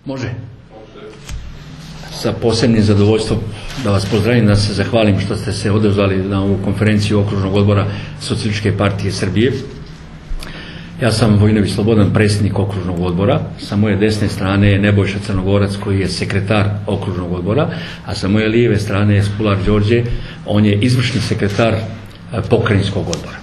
Može. Sa posebnim zadovoljstvom da vas pozdravim, da se zahvalim što ste se odazvali na ovu konferenciju Okružnog odbora Socijalističke partije Srbije. Ja sam Vojinović Slobodan, predsjednik Okružnog odbora. Sa moje desne strane je Nebojša Crnogorac, koji je sekretar Okružnog odbora, a sa moje lijeve strane je Spular Đorđe, on je izvršni sekretar Pokrajinskog odbora.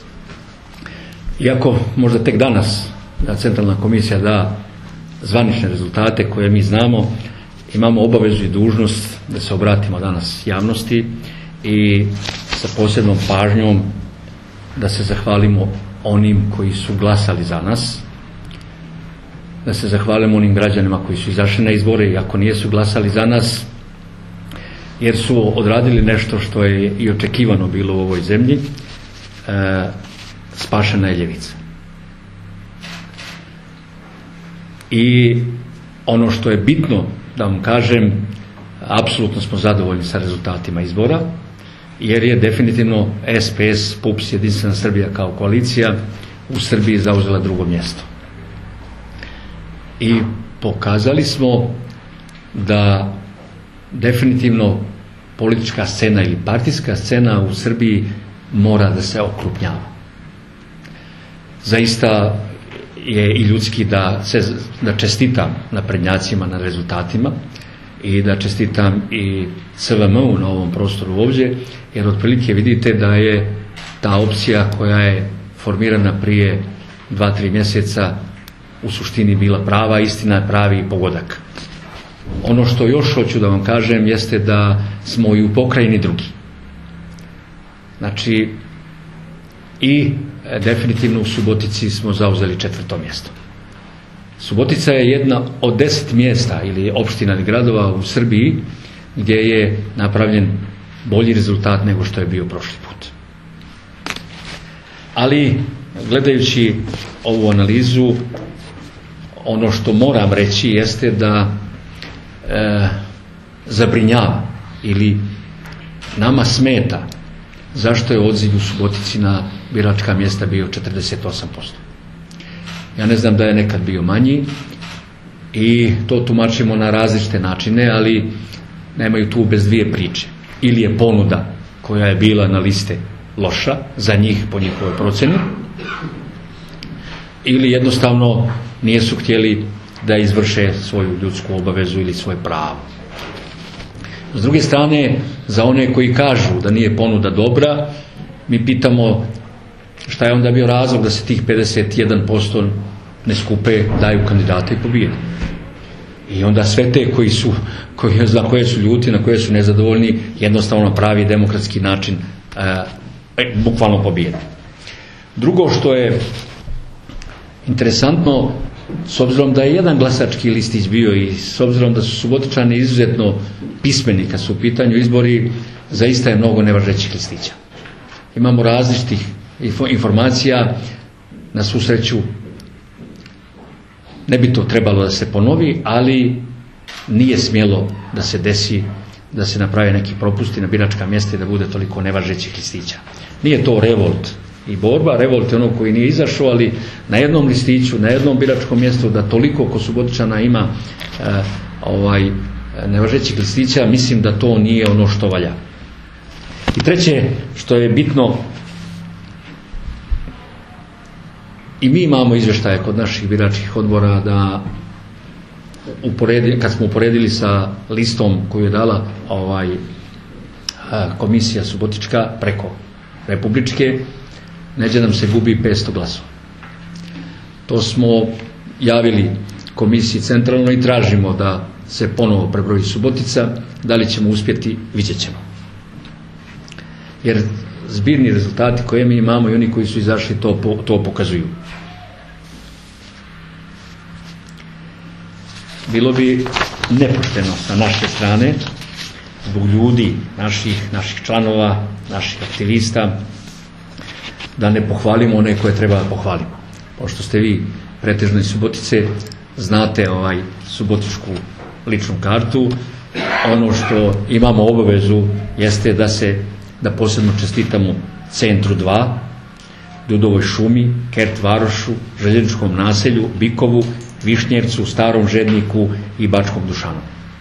Iako možda tek danas Centralna komisija da zvanične rezultate koje mi znamo, imamo obavezu i dužnost da se obratimo danas javnosti i sa posebnom pažnjom da se zahvalimo onim koji su glasali za nas, da se zahvalimo onim građanima koji su izašli na izbore i ako nisu glasali za nas, jer su odradili nešto što je i očekivano bilo u ovoj zemlji, spašena je ljevica. I ono što je bitno da vam kažem, apsolutno smo zadovoljni sa rezultatima izbora, jer je definitivno SPS, PUPS, Jedinstvena Srbija kao koalicija u Srbiji zauzela drugo mjesto. I pokazali smo da definitivno politička scena ili partijska scena u Srbiji mora da se okrupnjava. Zaista je i ljudski da čestitam naprednjacima na rezultatima i da čestitam i CVM-u na ovom prostoru ovdje, jer otprilike vidite da je ta opcija koja je formirana prije 2-3 mjeseca u suštini bila prava, istina je pravi pogodak. Ono što još hoću da vam kažem jeste da smo i u pokrajini drugi. Znači, i definitivno u Subotici smo zauzeli 4. mjesto. Subotica je jedna od 10 mjesta ili opština ili gradova u Srbiji gdje je napravljen bolji rezultat nego što je bio prošli put. Ali, gledajući ovu analizu, ono što moram reći jeste da zabrinjava ili nama smeta zašto je odziv u Subotici na biračka mjesta bio 48%. Ja ne znam da je nekad bio manji i to tumačimo na različite načine, ali nemaju tu bez dvije priče. Ili je ponuda koja je bila na liste loša za njih po njihovoj proceni, ili jednostavno nisu htjeli da izvrše svoju ljudsku obavezu ili svoje pravo. S druge strane, za one koji kažu da nije ponuda dobra, mi pitamo šta je onda bio razlog da se tih 51% ne skupe, daju kandidata i pobijede. I onda sve te za koje su ljuti, na koje su nezadovoljni, jednostavno na pravi demokratski način bukvalno pobijede. Drugo što je interesantno, s obzirom da je jedan glasački listić bio i s obzirom da su Subotičani izuzetno pismeni kad su u pitanju izbori, zaista je mnogo nevažećih listića. Imamo različitih informacija, na svu sreću ne bi to trebalo da se ponovi, ali nije smjelo da se desi da se naprave neki propusti na biračka mjesta i da bude toliko nevažećih listića. Nije to revolt i borba, revolt je ono koji nije izašao, ali na jednom listiću, na jednom biračkom mjestu da toliko ko Subotičana ima nevažećih listića, mislim da to nije ono što valja. I treće što je bitno, i mi imamo izvještaje kod naših biračkih odbora da kad smo uporedili sa listom koju je dala komisija Subotička preko republičke, neđe nam se gubi 500 glasova. To smo javili komisiji centralno i tražimo da se ponovo prebroji Subotica. Da li ćemo uspjeti, vidjet ćemo. Jer zbirni rezultati koje mi imamo i oni koji su izašli to pokazuju. Bilo bi nepošteno sa naše strane, zbog ljudi, naših članova, naših aktivista, da ne pohvalimo one koje treba da pohvalimo. Pošto ste vi pretežno iz Subotice, znate subotičku ličnu kartu, ono što imamo obavezu jeste da posebno čestitamo Centru 2, Dudovoj šumi, Kert Varošu, Željezničkom naselju, Bikovu, Višnjevcu, Starom Žedniku i Bačkom Dušanu.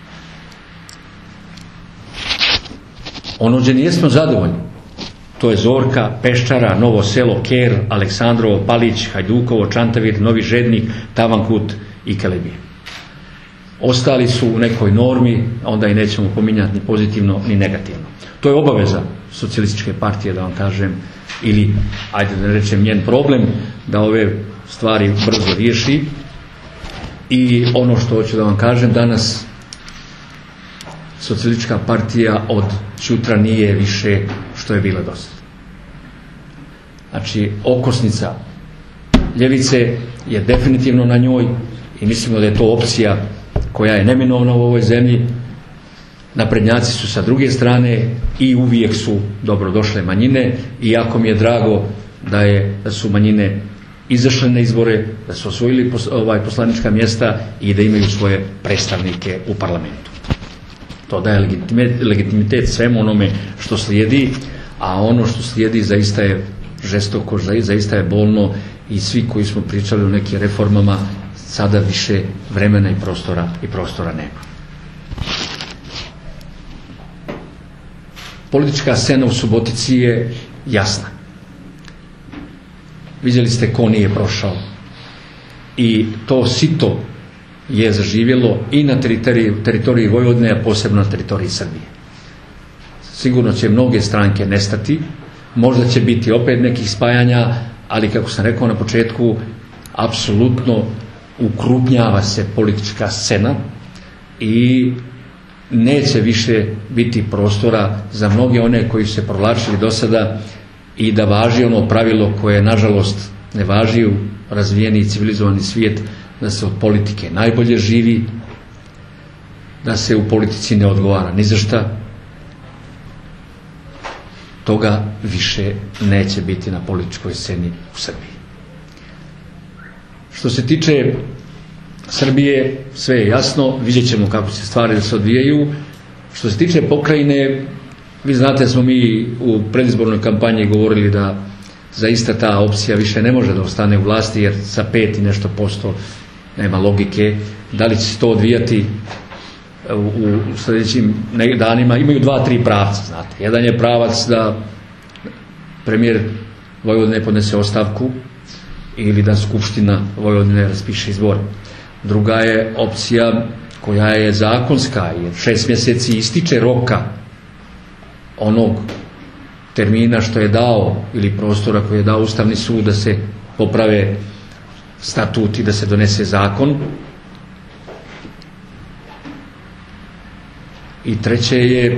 Ono gdje nijesmo zadovoljni, to je Zorka, Peščara, Novo Selo, Ker, Aleksandrovo, Palić, Hajdukovo, Čantavir, Novi Žednik, Tavankut i Kelebije. Ostali su u nekoj normi, onda i nećemo pominjati ni pozitivno ni negativno. To je obaveza socijalističke partije, da vam kažem, ili, ajde da ne rečem, njen problem, da ove stvari brzo riješi. I ono što hoću da vam kažem, danas socijalistička partija od sutra nije više što je bila dosta. Znači, okosnica ljevice je definitivno na njoj i mislimo da je to opcija koja je neminovna u ovoj zemlji. Naprednjaci su sa druge strane i uvijek su dobrodošle manjine, i jako mi je drago da su manjine izašle na izbore, da su osvojili poslanička mjesta i da imaju svoje predstavnike u parlamentu. To daje legitimitet svemu onome što slijedi, a ono što slijedi zaista je žestoko, zaista je bolno, i svi koji smo pričali o nekim reformama sada više vremena i prostora nema. Politička scena u Subotici je jasna. Vidjeli ste ko nije prošao. I to sito je zaživjelo i na teritoriji Vojvodine, a posebno na teritoriji Srbije. Sigurno će mnoge stranke nestati, možda će biti opet nekih spajanja, ali kako sam rekao na početku, apsolutno ukrupnjava se politička scena i neće više biti prostora za mnoge one koji su se provlačili do sada, i da važi ono pravilo koje nažalost ne važi u razvijeni i civilizovani svijet, da se od politike najbolje živi, da se u politici ne odgovara ni za šta. Toga više neće biti na političkoj sceni u Srbiji. Što se tiče Srbije, sve je jasno, vidjet ćemo kako će stvari da se odvijaju. Što se tiče pokrajine, vi znate da smo mi u predizbornoj kampanji govorili da zaista ta opcija više ne može da ostane u vlasti, jer sa 5 i nešto posto nema logike. Da li će se to odvijati u sljedećim danima? Imaju 2-3 pravca, znate. Jedan je pravac da premijer Vojvodine podnese ostavku ili da Skupština Vojvodine raspiše izbor. Druga je opcija koja je zakonska, jer 6 mjeseci ističe roka onog termina što je dao, ili prostora koji je dao Ustavni sud da se poprave statut i da se donese zakon. I treće je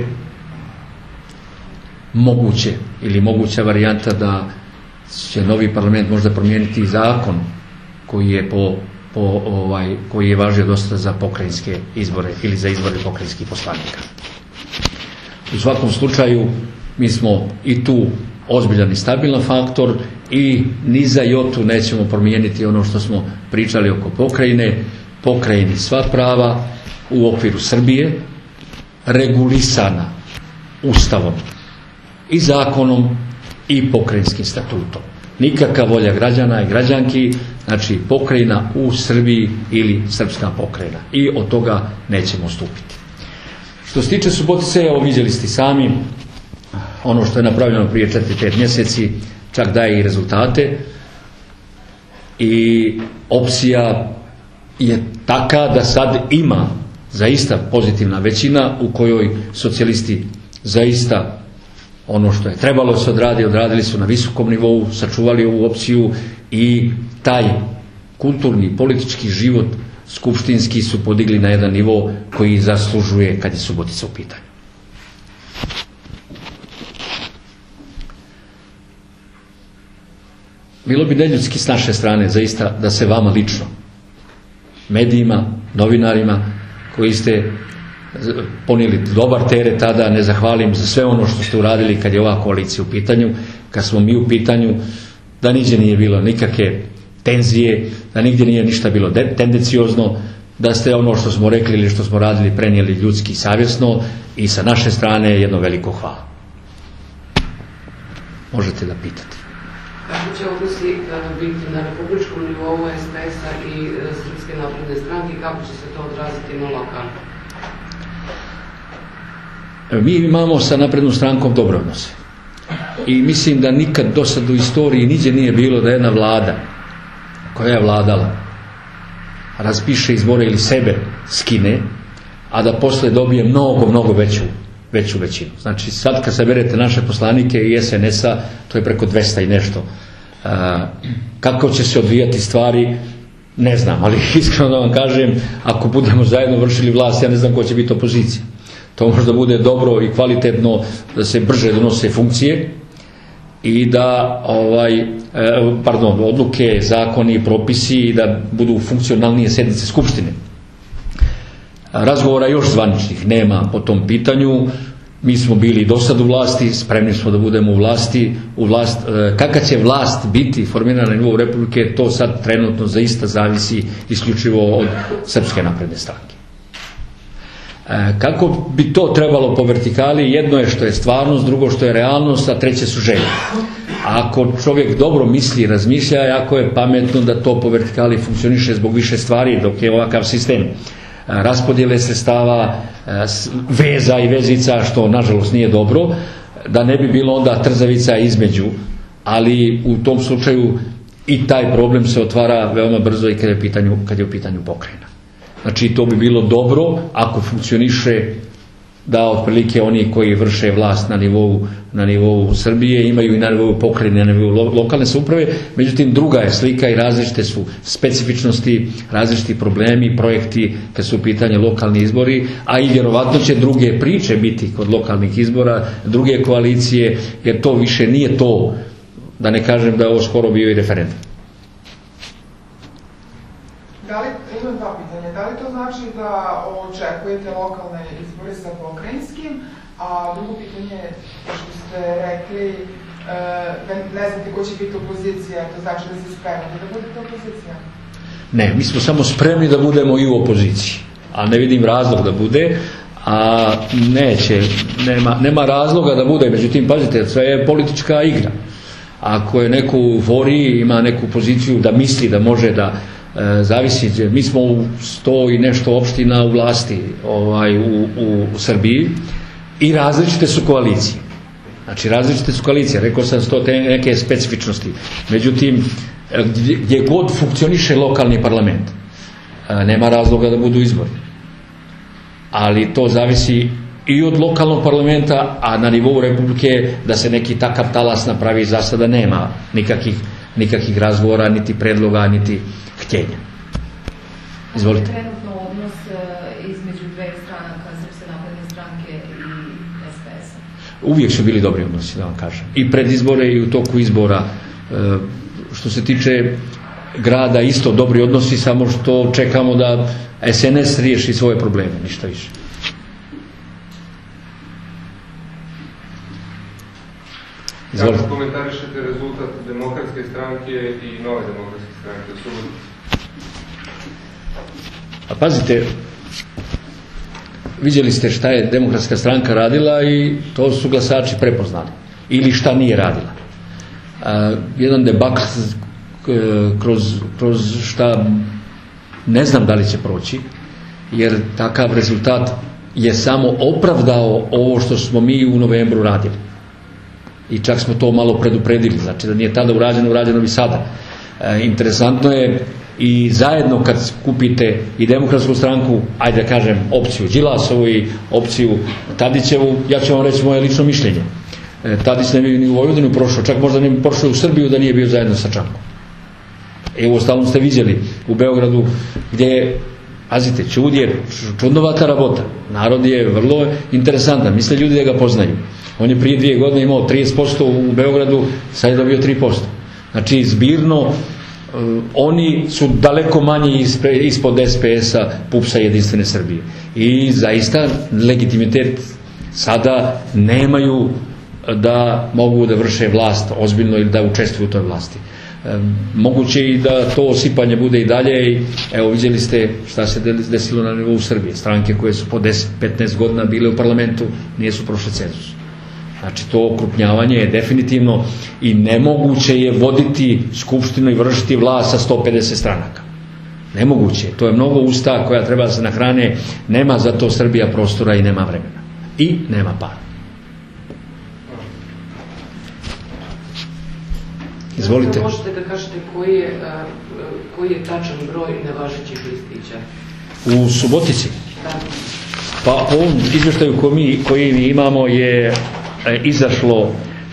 moguće ili moguća varijanta da će novi parlament možda promijeniti zakon koji je koji je važio dosta za pokrajinske izbore ili za izbore pokrajinskih poslanika. U svakom slučaju mi smo i tu ozbiljan i stabilan faktor i ni za jotu nećemo promijeniti ono što smo pričali oko pokrajine. Pokrajini sva prava u okviru Srbije, regulisana Ustavom i zakonom i pokrajinskim statutom. Nikakva volja građana i građanki, znači pokrajina u Srbiji ili srpska pokrajina. I od toga nećemo odstupiti. Što se tiče Subotice, evo vidjeli ste sami, ono što je napravljeno prije 4-5 mjeseci čak daje i rezultate, i opcija je taka da sad ima zaista pozitivna većina u kojoj socijalisti zaista ono što je trebalo se odradili su na visokom nivou, sačuvali ovu opciju i taj kulturni, politički život skupštinski su podigli na jedan nivo koji zaslužuje kad je Subotica u pitanju. Bilo bi neljudski s naše strane zaista da se vama lično, medijima, novinarima koji ste ponijeli dobar teret tada, ne zahvalim za sve ono što ste uradili kad je ova koalicija u pitanju, kad smo mi u pitanju, da nigdje nije bilo nikakve tenzije, da nigdje nije ništa bilo tendenciozno, da ste ono što smo rekli ili što smo radili prenijeli ljudski i savjesno, i sa naše strane jedno veliko hvala. Možete da pitate. Kako će odnosi biti na republičkom nivou SPS-a i Srpske napredne stranke i kako će se to odraziti na lokalno? Mi imamo sa naprednom strankom dobre odnose. I mislim da nikad do sad u istoriji niđe nije bilo da jedna vlada koja je vladala raspiše izbore ili sebe skine, a da posle dobije mnogo veću većinu. Znači sad kad saberete naše poslanike i SNS-a, to je preko 200 i nešto. Kako će se odvijati stvari, ne znam, ali iskreno da vam kažem, ako budemo zajedno vršili vlast, ja ne znam ko će biti opozicija. To možda bude dobro i kvalitetno da se brže donose funkcije i da odluke, zakoni, propisi i da budu funkcionalnije sednice Skupštine. Razgovora još zvaničnih nema po tom pitanju. Mi smo bili do sad u vlasti, spremni smo da budemo u vlasti. Kakva će vlast biti formirana na nivou Republike, to sad trenutno zaista zavisi isključivo od Srpske napredne stranke. Kako bi to trebalo po vertikali? Jedno je što je stvarnost, drugo što je realnost, a treće su želje. Ako čovjek dobro misli i razmišlja, jako je pametno da to po vertikali funkcioniše zbog više stvari, dok je ovakav sistem raspodjele sredstava, veza i vezica, što nažalost nije dobro, da ne bi bilo onda trzavica između, ali u tom slučaju i taj problem se otvara veoma brzo i kad je u pitanju pokrajina. Znači to bi bilo dobro ako funkcioniše da otprilike oni koji vrše vlast na nivou Srbije imaju i na nivou pokrajine, na nivou lokalne samouprave. Međutim, druga je slika i različite su specifičnosti, različiti problemi, projekti kad su u pitanju lokalni izbori, a i vjerovatno će druge priče biti kod lokalnih izbora, druge koalicije, jer to više nije to, da ne kažem da je ovo skoro bio i referendum. Imam dva pitanja. Da li to znači da očekujete lokalne izbore sa pokrajinskim? A drugo pitanje, što ste rekli, ne znate ko će biti opozicija, to znači da ste spremni da budete opozicija? Ne, mi smo samo spremni da budemo i u opoziciji. A ne vidim razlog da bude, a nema razloga da bude. Međutim, pazite, sve je politička igra. Ako je neko u euforiji, ima neku poziciju da misli da može da zavisi, mi smo u 100 i nešto opština u vlasti u Srbiji i različite su koalicije. Znači različite su koalicije, rekao sam to te neke specifičnosti. Međutim, gdje god funkcioniše lokalni parlament, nema razloga da budu izbori. Ali to zavisi i od lokalnog parlamenta, a na nivou Republike da se neki takav talas napravi, za sada nema nikakvih razgovora, niti predloga, niti htjenja. Izvolite. Trenutno odnos između dve stranaka, Srpske napredne stranke i SPS-a? Uvijek su bili dobri odnosi, da vam kažem. I pred izbore i u toku izbora. Što se tiče grada, isto dobri odnosi, samo što čekamo da SNS riješi svoje probleme, ništa više. Kako komentarišete rezultat Demokratske stranke i Nove demokratske stranke u subotu? A pazite, vidjeli ste šta je Demokratska stranka radila i to su glasači prepoznali. Ili šta nije radila. Jedan debakl kroz šta ne znam da li će proći, jer takav rezultat je samo opravdao ovo što smo mi u novembru radili. I čak smo to malo predupredili, znači da nije tada urađeno bi sada. Interesantno je i zajedno kad skupite i Demokratsku stranku, ajde da kažem opciju Đilasovu i opciju Tadićevu, ja ću vam reći moje lično mišljenje. Tadić ne bi ni u Vojvodinu prošao, čak možda ne bi prošao u Srbiju da nije bio zajedno sa Čankom. Evo, ostalom ste vidjeli u Beogradu gdje, pazite, čudnovata rabota. Narod je vrlo interesantan, misle ljudi da ga poznaju. On je prije 2 godine imao 30% u Beogradu, sad je dobio 3%. Znači, zbirno, oni su daleko manji ispod SPS-a, PUPS-a Jedinstvene Srbije. I zaista legitimitet sada nemaju da mogu da vrše vlast ozbiljno ili da učestvuju u toj vlasti. Moguće i da to osipanje bude i dalje i evo vidjeli ste šta se desilo na nivou Srbije. Stranke koje su po 10-15 godina bile u parlamentu nisu prošle cenzus. Znači to okrupnjavanje je definitivno i nemoguće je voditi skupštinu i vršiti vlast sa 150 stranaka. Nemoguće. To je mnogo usta koja treba da se nahrane. Nema za to Srbija prostora i nema vremena. I nema para. Izvolite. Možete da kažete koji je tačan broj nevažećih listića? U Subotici? Da. Pa po ovom izvještaju koji mi imamo je izašlo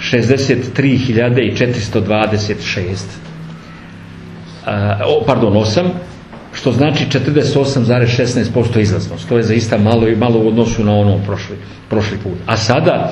63.426, 8, što znači 48,16% izlaznost. To je zaista malo u odnosu na ono prošli put. A sada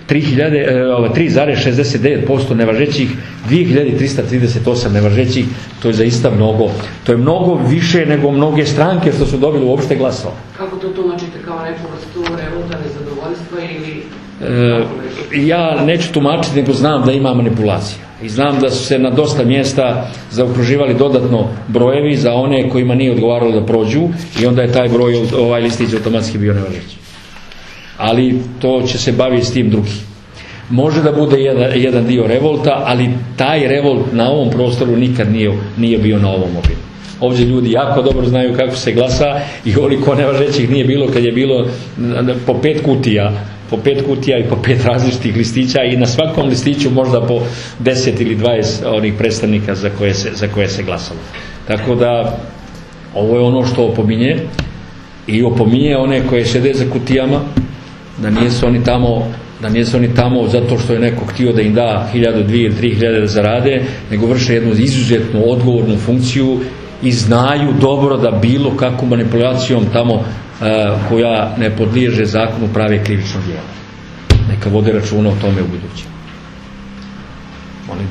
3,69% nevažećih, 2338 nevažećih, to je zaista mnogo. To je mnogo više nego mnoge stranke što su dobili uopšte glasova. Kako to tumačite, kao neku vrstu revolta, nezadovoljstva ili... Ja neću tumačiti, nego znam da ima manipulacija. I znam da su se na dosta mjesta zaokruživali dodatno brojevi za one kojima nije odgovaralo da prođu i onda je taj broj, ovaj listić automatski bio nevažeći. Ali to će se baviti s tim drugi. Može da bude jedan dio revolta, ali taj revolt na ovom prostoru nikad nije bio na ovom obimu. Ovdje ljudi jako dobro znaju kako se glasa i koliko nevažećih nije bilo kad je bilo po 5 kutija i po 5 različitih listića i na svakom listiću možda po 10 ili 20 onih predstavnika za koje se glasalo. Tako da ovo je ono što opominje i opominje one koje sede za kutijama, da nijesu oni tamo zato što je neko htio da im da 1.000, 2.000 ili 3.000 da zarade, nego vrše jednu izuzetno odgovornu funkciju i znaju dobro da bilo kakvom manipulacijom tamo koja ne podliježe zakonu prave krivično djelo. Neka vode računa o tome u buduće. Molim.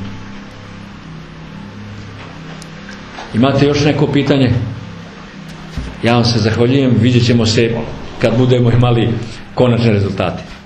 Imate još neko pitanje? Ja vam se zahvaljujem, vidjet ćemo se kad budemo imali konačne rezultate.